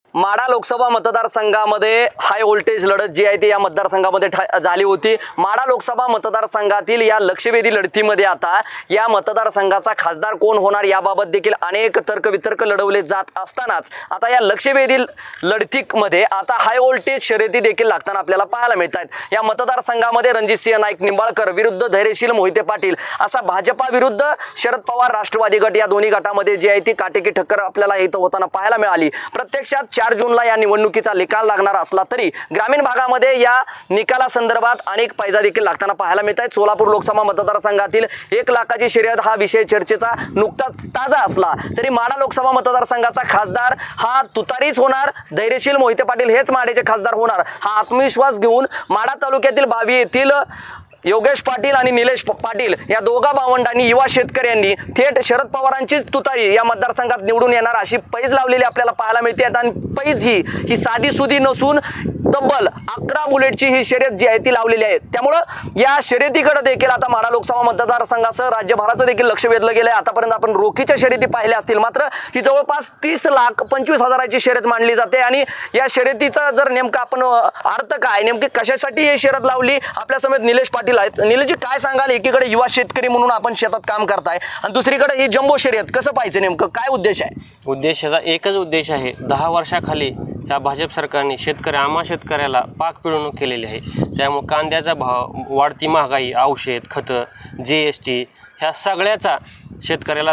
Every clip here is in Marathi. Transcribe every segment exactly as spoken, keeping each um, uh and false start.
माढा लोकसभा मतदारसंघामध्ये हाय व्होल्टेज लढत जी आहे ती या मतदारसंघामध्ये झाली होती। माढा लोकसभा मतदारसंघातील या लक्षवेधी लढतीमध्ये आता या मतदारसंघाचा खासदार कोण होणार याबाबत देखील अनेक तर्कवितर्क लढवले जात असतानाच आता या लक्षवेधी लढतीमध्ये आता हाय व्होल्टेज शर्यती देखील लागताना आपल्याला पाहायला मिळतात। या मतदारसंघामध्ये रणजितसिंह नाईक निंबाळकर विरुद्ध धैर्यशील मोहिते पाटील असा भाजपा विरुद्ध शरद पवार राष्ट्रवादी गट या दोन्ही गटामध्ये जी आहे ती काटेकी टक्कर आपल्याला इथं होताना पाहायला मिळाली। प्रत्यक्षात चार जूनला या निवडणुकीचा निकाल लागणार असला तरी ग्रामीण भागामध्ये या निकालासंदर्भात अनेक पैजा देखील लागताना पाहायला मिळत आहेत। सोलापूर लोकसभा मतदारसंघातील एक लाखाची शर्यत हा विषय चर्चेचा नुकताच ताजा असला तरी माढा लोकसभा मतदारसंघाचा खासदार हा तुतारीच होणार, धैर्यशील मोहिते पाटील हेच माढ्याचे खासदार होणार हा आत्मविश्वास घेऊन माढा तालुक्यातील बावी येथील योगेश पाटील आणि निलेश पाटील या दोघा भावंडांनी युवा शेतकऱ्यांनी थेट शरद पवारांचीच तुतारी या मतदारसंघात निवडून येणार अशी पैज लावलेली आपल्याला पाहायला मिळते। आणि पैज ही ही साधी सुधी नसून तब्बल अकरा बुलेटची ही शर्यत जी आहे ती लावलेली आहे। त्यामुळे या शर्यतीकडे देखील आता माढा लोकसभा मतदारसंघासह राज्यभराचं देखील लक्ष वेधलं गेलं आहे। आतापर्यंत आपण रोखीच्या शर्यती पाहिल्या असतील, मात्र ही जवळपास तीस लाख पंचवीस हजाराची शर्यत मांडली जाते। आणि या शर्यतीचा जर नेमका आपण अर्थ काय, नेमकी कशासाठी ही शर्यत लावली, आपल्या समेत निलेश पाटील आहेत। निलेशजी, काय सांगाल? एकीकडे युवा शेतकरी म्हणून आपण शेतात काम करताय आणि दुसरीकडे ही जम्बो शर्यत, कसं पाहिजे, नेमकं काय उद्देश आहे? उद्देशाचा एकच उद्देश आहे, दहा वर्षाखाली या भाजप सरकारने शेतकरी आम्हा शेतकऱ्याला पाक पिळवणूक केलेली आहे। त्यामुळे कांद्याचा भाव, वाढती महागाई, औषध, खतं, जी एस टी ह्या सगळ्याचा शेतकऱ्याला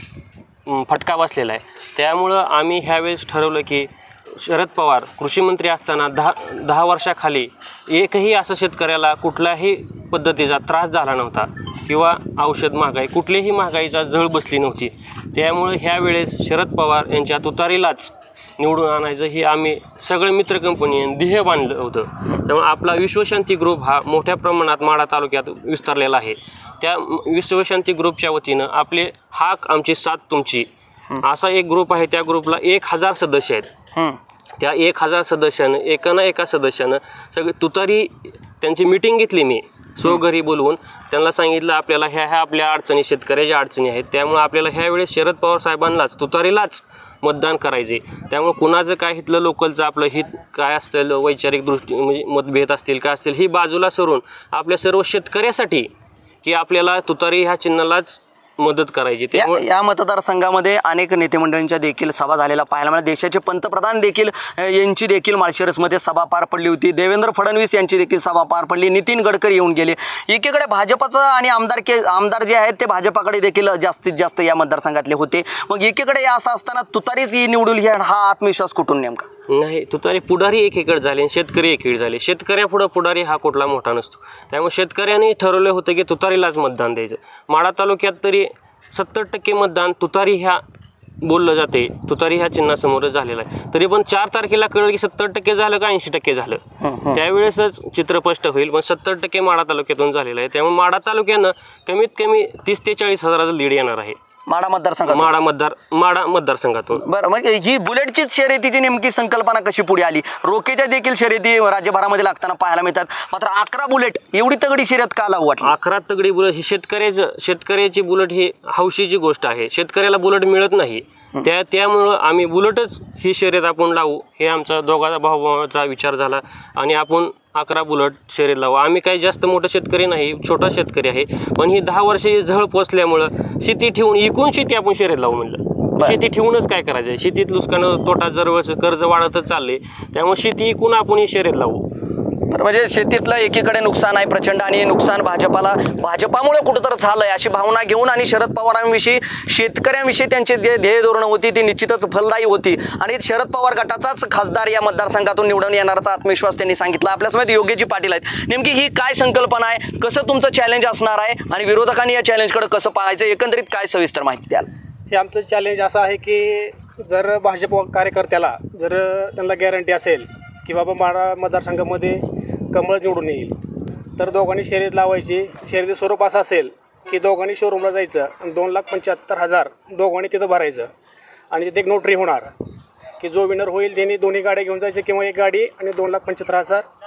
फटका बसलेला आहे। त्यामुळं आम्ही ह्यावेळेस ठरवलं की शरद पवार कृषी मंत्री असताना दहा दहा वर्षाखाली एकही असं शेतकऱ्याला कुठल्याही पद्धतीचा त्रास झाला नव्हता किंवा औषध महागाई कुठलीही महागाईचा झळ बसली नव्हती। त्यामुळे ह्यावेळेस शरद पवार यांच्या तुतारीलाच निवडून आणायचं हे आम्ही सगळे मित्र कंपनी ध्येय बांधलं होतं। त्यामुळे आपला विश्वशांती ग्रुप हा मोठ्या प्रमाणात माढा तालुक्यात विस्तारलेला आहे। त्या विश्वशांती ग्रुपच्या वतीनं आपले हाक आमची साथ तुमची असा एक ग्रुप आहे। त्या ग्रुपला एक हजार सदस्य आहेत। त्या एक हजार सदस्यानं एका ना एका सदस्यानं सगळी तुतारी त्यांची मीटिंग घेतली, मी सो घरी बोलवून त्यांना सांगितलं आपल्याला ह्या ह्या आपल्या अडचणी, शेतकऱ्याच्या अडचणी आहेत, त्यामुळे आपल्याला ह्यावेळेस शरद पवार साहेबांनाच तुतारीलाच मतदान करायचे। त्यामुळे कुणाचं काय हितलं लोकलचं आपलं हित काय असतं, वैचारिक दृष्टी म्हणजे मतभेद असतील काय असतील ही बाजूला सरून आपल्या सर्व शेतकऱ्यासाठी की आपल्याला तुतारी ह्या चिन्हालाच मदत करायची। या, या मतदारसंघामध्ये अनेक नेते मंडळींच्या देखील सभा झालेला पाहायला मिळाला। देशाचे पंतप्रधान देखील यांची देखील माळशिरसमध्ये सभा पार पडली होती। देवेंद्र फडणवीस यांची देखील सभा पार पडली। नितीन गडकरी येऊन गेले। एकीकडे भाजपचं आणि आमदार के आमदार जे आहेत ते भाजपाकडे देखील जास्तीत जास्त या मतदारसंघातले होते। मग एकीकडे असं असताना तुतारीच ही निवडून हा आत्मविश्वास कुठून नेमका? नाही, तुतारी पुढारी एकीकडे झाले, शेतकरी एकीकडे झाले। शेतकऱ्यापुढं पुढारी हा कुठला मोठा नसतो। त्यामुळे शेतकऱ्यांनी ठरवलं होतं की तुतारीलाच मतदान द्यायचं। माढा तालुक्यात तरी सत्तर टक्के मतदान तुतारी ह्या बोललं जाते, तुतारी ह्या चिन्हासमोरच झालेला आहे। तरी पण चार तारखेला कळलं की सत्तर टक्के झालं का ऐंशी टक्के झालं, त्यावेळेसच चित्र स्पष्ट होईल। पण सत्तर टक्के माढा तालुक्यातून झालेलं आहे। त्यामुळे माढा तालुक्यानं कमीत कमी तीस ते चाळीस हजाराचं लीड येणार आहे माढा मतदारसंघात, माढा मतदार माढा मतदारसंघातून। बरं, मग ही बुलेटचीच शर्यतीची नेमकी संकल्पना कशी पुढे आली? रोकेच्या देखील शर्यती राज्यभरामध्ये लागताना पाहायला मिळतात, मात्र अकरा बुलेट एवढी तगडी शर्यत का लावू वाटली? अकरा तगडी बुलेट ही शेतकऱ्याचं शेतकऱ्याची बुलेट ही हौशीची गोष्ट आहे। शेतकऱ्याला बुलेट मिळत नाही, त्या त्यामुळं आम्ही बुलेटच ही शर्यत आपण लावू हे आमचा दोघाचा भाऊभावाचा विचार झाला आणि आपण अकरा बुलेट शर्यत लावू। आम्ही काही जास्त मोठा शेतकरी नाही, छोटा शेतकरी आहे, पण ही दहा वर्षाची झळ पोचल्यामुळं शेती ठेवून इकून शेती आपण शर्यत लावू म्हणलं। शेती ठेवूनच काय करायचं, शेतीत नुकसान तोटा जर कर्ज वाढतच चालले, त्यामुळे शेती इकून आपण ही शर्यत लावू। म्हणजे शेतीतलं एकीकडे नुकसान आहे प्रचंड आणि नुकसान भाजपाला भाजपामुळे कुठंतरी झालंय अशी भावना घेऊन आणि शरद पवारांविषयी शेतकऱ्यांविषयी त्यांचे जे ध्येय धोरणं होती ती निश्चितच फलदायी होती आणि शरद पवार गटाचाच खासदार या मतदारसंघातून निवडून येणाराचा आत्मविश्वास त्यांनी सांगितला। आपल्यासमोर योगेशजी पाटील आहेत। नेमकी ही काय संकल्पना आहे, कसं तुमचं चॅलेंज असणार आहे आणि विरोधकांनी या चॅलेंजकडे कसं पाहायचं, एकंदरीत काय सविस्तर माहिती द्याल? हे आमचं चॅलेंज असं आहे की जर भाजप कार्यकर्त्याला जर त्यांना गॅरंटी असेल की बाबा माढा मतदारसंघामध्ये कमळ निवडून येईल, तर दोघांनी शर्यत लावायची। शर्यती स्वरूप असं असेल की दोघांनी शोरूमला जायचं आणि दोन लाख पंच्याहत्तर हजार दोघांनी तिथं भरायचं आणि तिथे एक नोटरी होणार की जो विनर होईल त्यांनी दोन्ही गाड्या घेऊन जायचे किंवा एक गाडी आणि दोन लाख पंच्याहत्तर हजार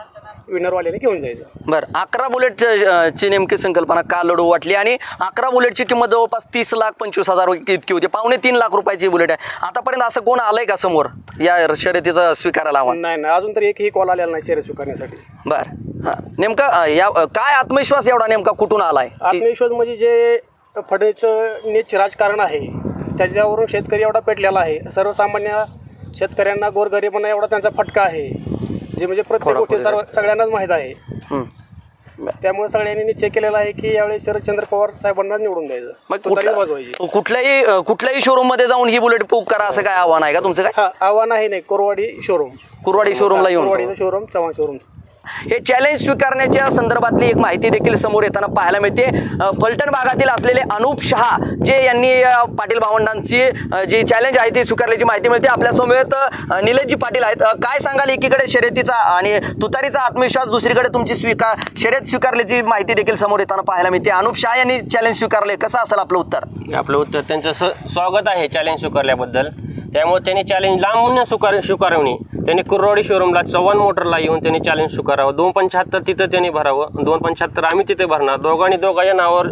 विनरवाल्याने घेऊन जायचं. बरं, अकरा बुलेट ची नेमकी संकल्पना का लढू वाटली आणि अकरा बुलेटची किंमत जवळपास तीस लाख पंचवीस हजार इतकी होती, पावणे तीन लाख रुपयाची बुलेट आहे. आतापर्यंत असं कोण आलंय का समोर या शर्यतीचं स्वीकारायला आव्हान? नाही नाही अजून तरी एकही कॉल आलेला नाही शर्यत स्वीकारण्यासाठी. बरं, हां, नेमका अं, या अं, काय आत्मविश्वास एवढा नेमका कुठून आलाय? की- आत्मविश्वास म्हणजे जे फडणवीसचं नीच राजकारण आहे त्याच्यावरून शेतकरी एवढा पेटलेला आहे. सर्वसामान्य शेतकऱ्यांना गोरगरिबांना एवढा त्यांचा फटका आहे, जे म्हणजे प्रत्येक गोष्टी सर्व सगळ्यांनाच माहीत आहे. हं. त्यामुळे सगळ्यांनी निश्चय केलेला आहे की यावेळी शरदचंद्र पवार साहेबांना निवडून द्यायचं, मग तुतारी कुठल्या- वाजवायची. कुठल्याही अं, कुठल्याही शोरूम मध्ये जाऊन ही बुलेट बुक करा असं काय आव्हान आहे का तुमचं? काय हा आव्हान आहे नाही, कोरवाडी शोरूम, कुरवाडी शोरूमला येऊन कोरवाडीचं शोरूम, चव्हाण शोरूम. हे चॅलेंज स्वीकारण्याच्या संदर्भातली एक माहिती देखील समोर येताना पाहायला मिळते. अ, फलटण भागातील असलेले अनुप शहा जे यांनी अ, पाटील भावंडांची अ, जी चॅलेंज आहे ती स्वीकारल्याची माहिती मिळते. आपल्या समवेत अ, निलेशजी पाटील आहेत. अ, काय सांगाल, एकीकडे शर्यतीचा आणि तुतारीचा आत्मविश्वास, दुसरीकडे तुमची स्वीकार शर्यत स्वीकारल्याची माहिती देखील समोर येताना पाहायला मिळते. अनुप शहा यांनी चॅलेंज स्वीकारले, कसं असेल आपलं उत्तर? आपलं उत्तर त्यांचं स स्वागत आहे चॅलेंज स्वीकारल्याबद्दल. त्यामुळे त्यांनी चॅलेंज लांबून स्वीकार स्वीकारवणी त्यांनी कुर्रवाडी शोरूमला चव्हाण मोटरला येऊन त्यांनी चॅलेंज स्वीकारावं. दोन पंच्याहत्तर तिथं त्यांनी भरावं, दोन पंच्याहत्तर आम्ही तिथे भरणार, दोघांनी दोघांच्या नावावर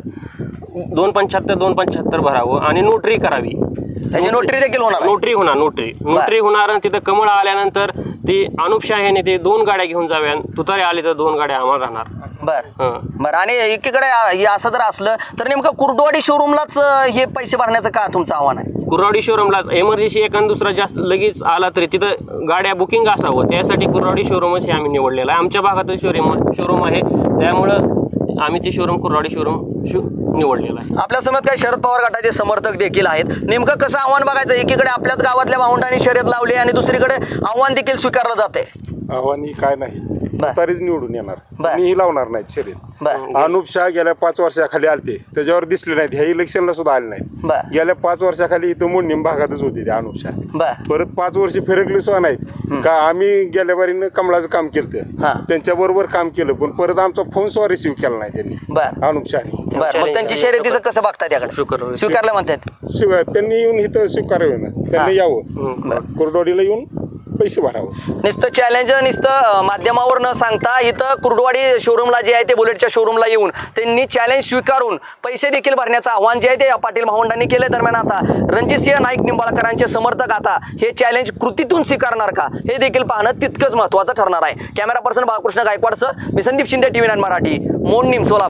दोन पंच्याहत्तर दोन पंच्याहत्तर भरावं आणि नोटरी करावी. त्याची नोटरी देखील होणार आहे? नोटरी होणार, नोटरी नोटरी होणार. आणि तिथं कमळ आल्यानंतर ती अनुप शहा यांनी ते दोन गाड्या घेऊन जाव्या, तुतारे आले तर दोन गाड्या आम्हाला राहणार. बरं हं. बरं, आणि एकीकडे अ, हे असं जर असलं तर नेमकं कुर्डवाडी शोरूमलाच अ, हे पैसे भरण्याचं का तुमचं आव्हान आहे? कुर्रावडी शोरूमला एमर्जन्सी एखादा दुसरा जास्त लगेच आला तरी तिथं गाड्या बुकिंग असावं, त्यासाठी कुर्रावडी शोरूमच हे आम्ही निवडलेलं आहे. आमच्या भागातच शोरूम शोरूम आहे, त्यामुळं आम्ही ते शोरूम कुर्रावडी शोरूम शो निवडलेलं आहे. आपल्या समोर काही शरद पवार गटाचे समर्थक देखील आहेत. नेमकं कसं आव्हान बघायचं? एकीकडे आपल्याच गावातल्या भावंडांनी शर्यत लावली आणि दुसरीकडे आव्हान देखील स्वीकारलं जाते. आव्हान ही काय नाही, बर. तुतारीच निवडून येणार, बर. मीही लावणार नाहीत शर्यत. बरं अनुप शहा गेल्या पाच वर्षाखाली आलते, त्याच्यावर दिसले नाहीत, ह्या इलेक्शनला सुद्धा आले नाहीत. बरं गेल्या पाच वर्षाखाली इथं मोडणीम भागातच होते ते अनुप शहा. बरं परत पाच वर्ष फिरकले सुद्धा नाहीत का. आम्ही गेल्या बारीनं कमळाचं काम केलं, हां त्यांच्या बरोबर काम केलं, पण परत आमचा फोन सुद्धा रिसिव्ह केला नाही त्यांनी, बरं अनुप शहानी. बरं मग त्यांची शर्यतीचं कसं बघतात त्याकडे? स्वीकारलं. स्वीकारलं म्हणतात. शिवाय त्यांनी येऊन इथं स्वीकारावे ना, हां. त्यांनी यावं, हं. कोरडवाडीला येऊन पैसे भरावं. नुसतं चॅलेंज नुसतं अ, माध्यमावर न सांगता इथं कुर्डवाडी शोरूमला जे आहे ते बुलेटच्या शोरूमला येऊन त्यांनी चॅलेंज स्वीकारून पैसे देखील भरण्याचं आव्हान जे आहे ते या पाटील भावंडांनी केलं. दरम्यान आता रणजितसिंह नाईक निंबाळकरांचे समर्थक आता हे चॅलेंज कृतीतून स्वीकारणार का, हे देखील पाहणं तितकंच महत्त्वाचं ठरणार आहे. कॅमेरा पर्सन बाळकृष्ण गायकवाडसह मी Sandeep Shinde, T V nine Marathi, Modnimb Solapur.